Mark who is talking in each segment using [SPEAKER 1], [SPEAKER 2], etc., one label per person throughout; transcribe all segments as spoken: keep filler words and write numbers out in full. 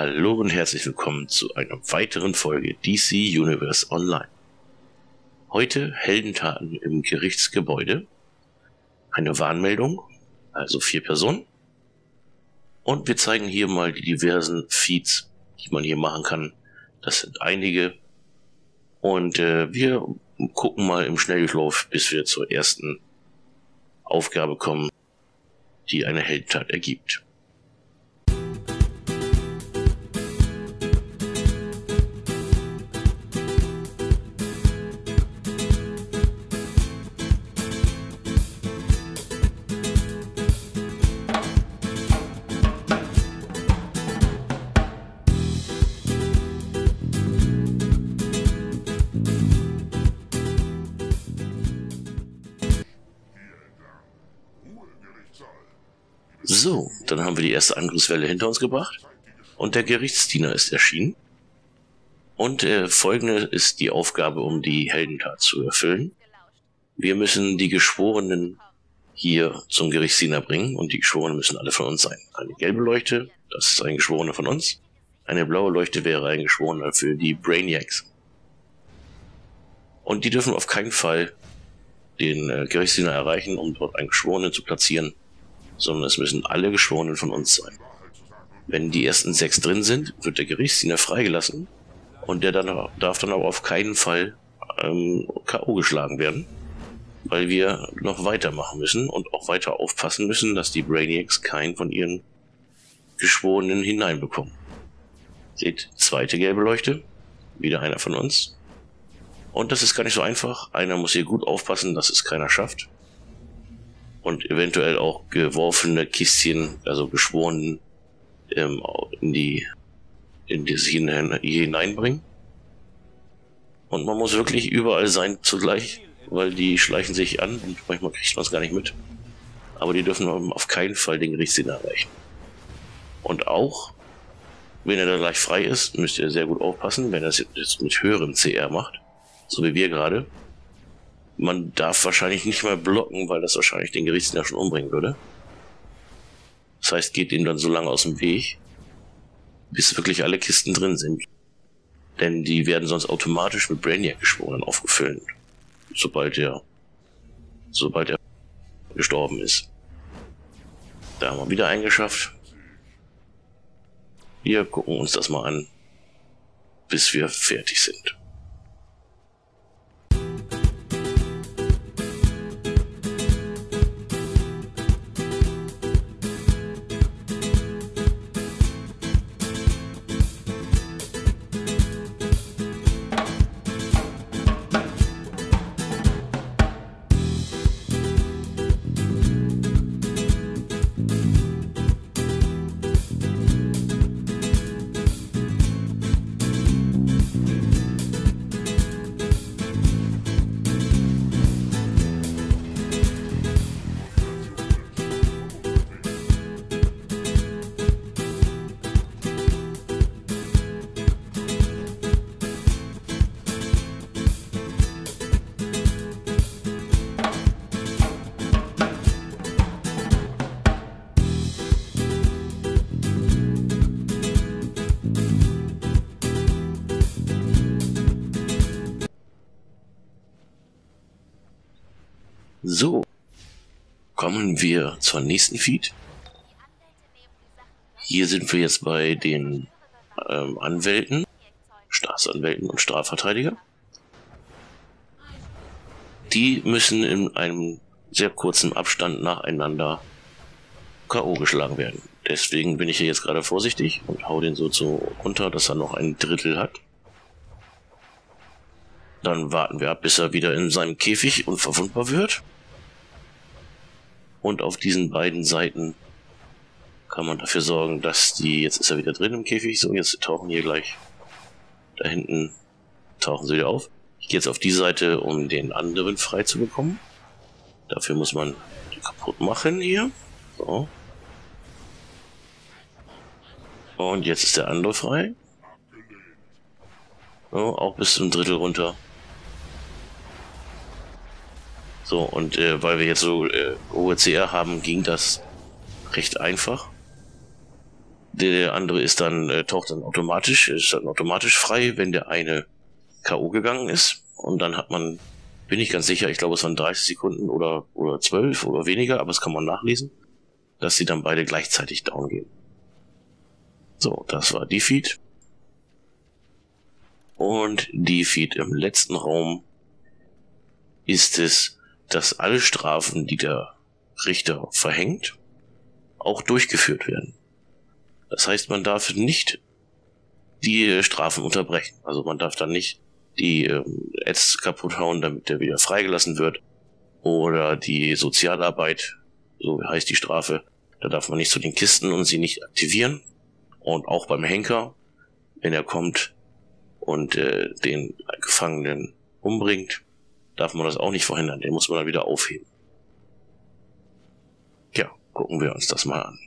[SPEAKER 1] Hallo und herzlich willkommen zu einer weiteren Folge D C Universe Online. Heute Heldentaten im Gerichtsgebäude, eine Warnmeldung, also vier Personen. Und wir zeigen hier mal die diversen Feeds, die man hier machen kann. Das sind einige. Und äh, wir gucken mal im Schnelldurchlauf, bis wir zur ersten Aufgabe kommen, die eine Heldentat ergibt. So, dann haben wir die erste Angriffswelle hinter uns gebracht und der Gerichtsdiener ist erschienen. Und äh, folgende ist die Aufgabe, um die Heldentat zu erfüllen. Wir müssen die Geschworenen hier zum Gerichtsdiener bringen und die Geschworenen müssen alle von uns sein. Eine gelbe Leuchte, das ist ein Geschworener von uns. Eine blaue Leuchte wäre ein Geschworener für die Brainiacs. Und die dürfen auf keinen Fall den äh, Gerichtsdiener erreichen, um dort einen Geschworenen zu platzieren, sondern es müssen alle Geschworenen von uns sein. Wenn die ersten sechs drin sind, wird der Gerichtsdiener freigelassen und der dann, darf dann aber auf keinen Fall ähm, K O geschlagen werden, weil wir noch weitermachen müssen und auch weiter aufpassen müssen, dass die Brainiacs keinen von ihren Geschworenen hineinbekommen. Seht, zweite gelbe Leuchte, wieder einer von uns. Und das ist gar nicht so einfach. Einer muss hier gut aufpassen, dass es keiner schafft. Und eventuell auch geworfene Kistchen, also Geschworenen, ähm, in die in das hinein, hineinbringen. Und man muss wirklich überall sein zugleich, weil die schleichen sich an und manchmal kriegt man es gar nicht mit. Aber die dürfen auf keinen Fall den Gerichtsdiener erreichen. Und auch, wenn er da gleich frei ist, müsst ihr sehr gut aufpassen, wenn er es jetzt mit höherem C R macht, so wie wir gerade. Man darf wahrscheinlich nicht mehr blocken, weil das wahrscheinlich den Gerichtsdiener schon umbringen würde. Das heißt, geht ihm dann so lange aus dem Weg, bis wirklich alle Kisten drin sind. Denn die werden sonst automatisch mit Brainiac-Geschworenen aufgefüllt, sobald er, sobald er gestorben ist. Da haben wir wieder eingeschafft. Wir gucken uns das mal an, bis wir fertig sind. So, kommen wir zur nächsten Feed. Hier sind wir jetzt bei den ähm, Anwälten, Staatsanwälten und Strafverteidiger. Die müssen in einem sehr kurzen Abstand nacheinander K O geschlagen werden. Deswegen bin ich hier jetzt gerade vorsichtig und hau den so zu runter, dass er noch ein Drittel hat. Dann warten wir ab, bis er wieder in seinem Käfig unverwundbar wird. Und auf diesen beiden Seiten kann man dafür sorgen, dass die... Jetzt ist er wieder drin im Käfig. So, jetzt tauchen hier gleich... Da hinten tauchen sie wieder auf. Ich gehe jetzt auf die Seite, um den anderen frei zu bekommen. Dafür muss man die kaputt machen hier. So. Und jetzt ist der andere frei. So, auch bis zum Drittel runter. So, und äh, weil wir jetzt so äh, hohe C R haben, ging das recht einfach. Der andere ist dann, äh, taucht dann automatisch, ist dann automatisch frei, wenn der eine K O gegangen ist. Und dann hat man, bin ich ganz sicher, ich glaube es waren dreißig Sekunden oder, oder zwölf oder weniger, aber das kann man nachlesen, dass sie dann beide gleichzeitig down gehen. So, das war Defeat. Und Defeat im letzten Raum ist es, dass alle Strafen, die der Richter verhängt, auch durchgeführt werden. Das heißt, man darf nicht die Strafen unterbrechen. Also man darf dann nicht die ähm, Ads kaputt hauen, damit der wieder freigelassen wird. Oder die Sozialarbeit, so heißt die Strafe, da darf man nicht zu den Kisten und sie nicht aktivieren. Und auch beim Henker, wenn er kommt und äh, den Gefangenen umbringt, darf man das auch nicht verhindern. Den muss man dann wieder aufheben. Ja, gucken wir uns das mal an.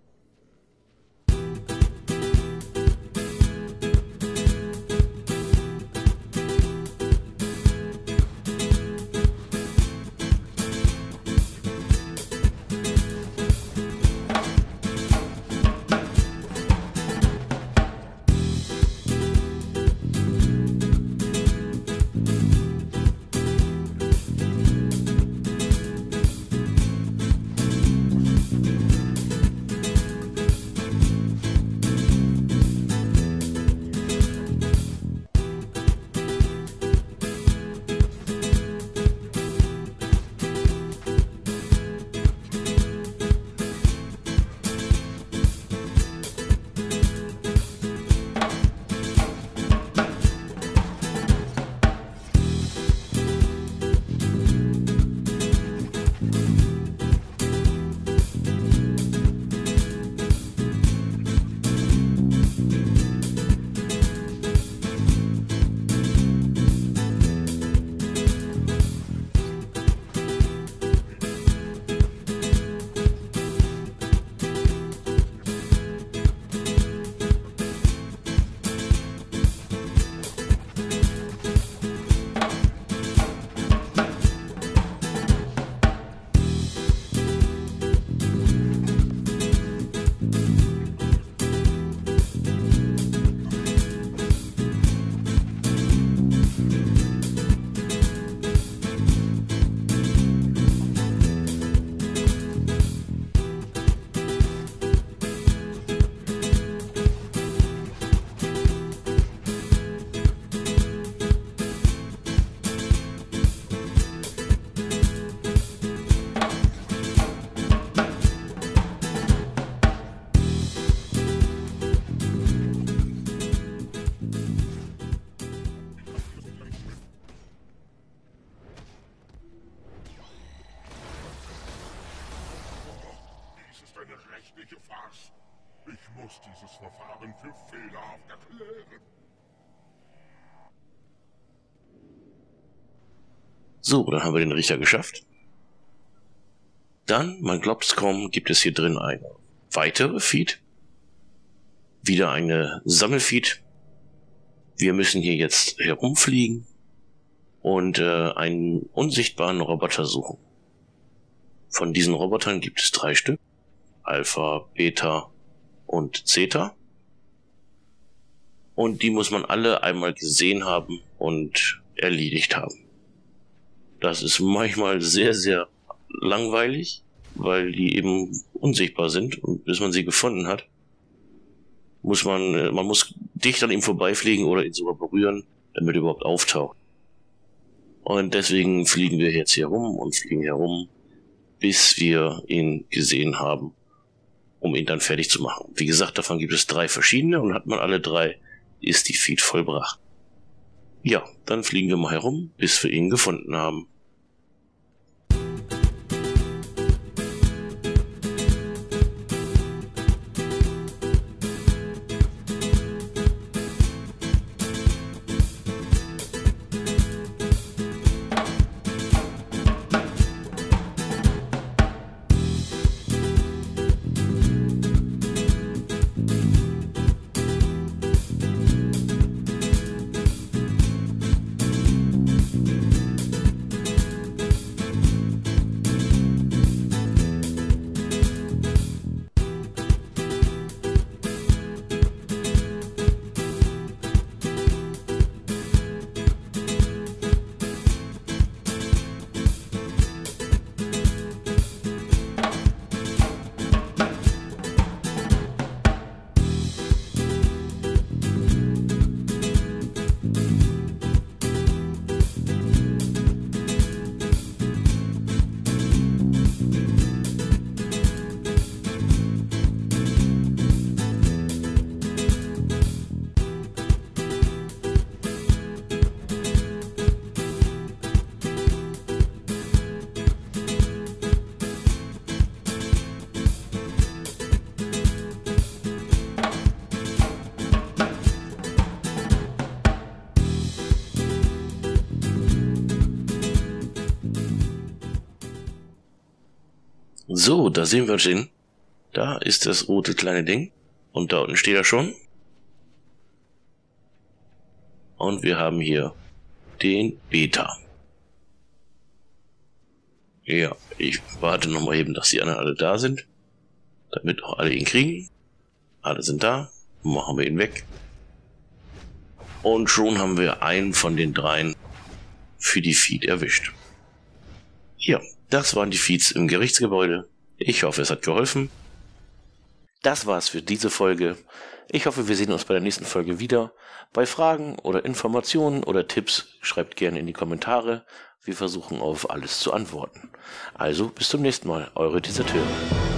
[SPEAKER 2] rechtliche Farce. Ich muss dieses Verfahren für fehlerhaft erklären.
[SPEAKER 1] So, dann haben wir den Richter geschafft. Dann, man glaubt's kaum, gibt es hier drin eine weitere Feed. Wieder eine Sammelfeed. Wir müssen hier jetzt herumfliegen und äh, einen unsichtbaren Roboter suchen. Von diesen Robotern gibt es drei Stück. Alpha, Beta und Zeta. Und die muss man alle einmal gesehen haben und erledigt haben. Das ist manchmal sehr, sehr langweilig, weil die eben unsichtbar sind. Und bis man sie gefunden hat, muss man, man muss dicht an ihm vorbeifliegen oder ihn sogar berühren, damit er überhaupt auftaucht. Und deswegen fliegen wir jetzt hier rum und fliegen herum, bis wir ihn gesehen haben, um ihn dann fertig zu machen. Wie gesagt, davon gibt es drei verschiedene und hat man alle drei, ist die Feed vollbracht. Ja, dann fliegen wir mal herum, bis wir ihn gefunden haben. So, da sehen wir den. Da ist das rote kleine Ding. Und da unten steht er schon. Und wir haben hier den Beta. Ja, ich warte noch mal eben, dass die anderen alle da sind. Damit auch alle ihn kriegen. Alle sind da. Machen wir ihn weg. Und schon haben wir einen von den dreien für die Feed erwischt. Ja, das waren die Feeds im Gerichtsgebäude. Ich hoffe, es hat geholfen. Das war's für diese Folge. Ich hoffe, wir sehen uns bei der nächsten Folge wieder. Bei Fragen oder Informationen oder Tipps schreibt gerne in die Kommentare. Wir versuchen auf alles zu antworten. Also bis zum nächsten Mal, eure Deserteure.